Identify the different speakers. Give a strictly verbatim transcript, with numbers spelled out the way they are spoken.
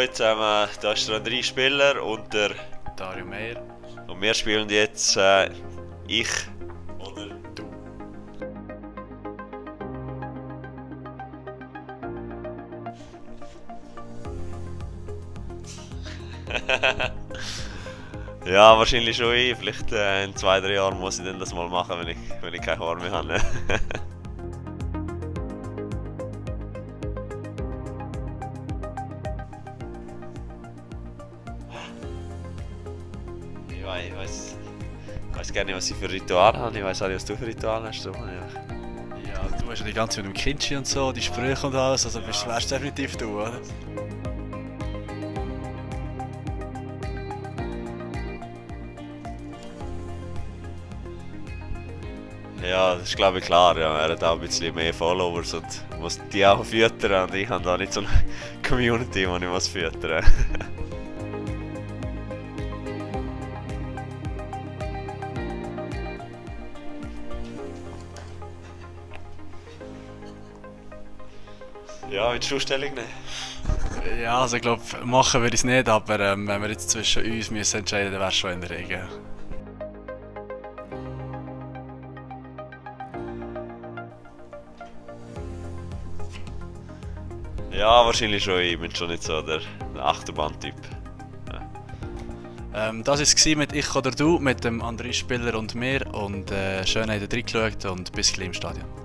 Speaker 1: Hallo zusammen, da ist der André Spiller und der
Speaker 2: Dario Meyer.
Speaker 1: Und wir spielen jetzt äh, ich oder
Speaker 2: Du.
Speaker 1: Ja, wahrscheinlich schon ich. Vielleicht äh, in zwei, drei Jahren muss ich dann das mal machen, wenn ich, wenn ich keine Haare mehr habe. Ich weiß, ich weiß, ich weiß gar nicht, was ich für Ritual habe. Ich weiß auch nicht, was du für Ritual hast. So, ja.
Speaker 2: Ja, du hast ja die ganze Zeit mit dem Kindschi und so, die Sprüche und alles, also bist, wärst du definitiv du, oder?
Speaker 1: Ja, das ist glaube ich klar. Ja. Er hat auch ein bisschen mehr Followers und muss die auch füttern. Und ich habe da nicht so eine Community, die ich muss füttern muss. Ja, willst du Stellung nehmen?
Speaker 2: Ja, also ich glaube, machen würde ich es nicht, aber ähm, wenn wir jetzt zwischen uns müssen entscheiden, dann wäre es schon in der Regel.
Speaker 1: Ja, wahrscheinlich schon. Ich bin schon nicht so der, der Achterbahn-Typ. Ja.
Speaker 2: Ähm, das war es mit «Ich oder du» mit dem André Spiller und mir und äh, schön habt ihr reingeschaut und bis gleich im Stadion.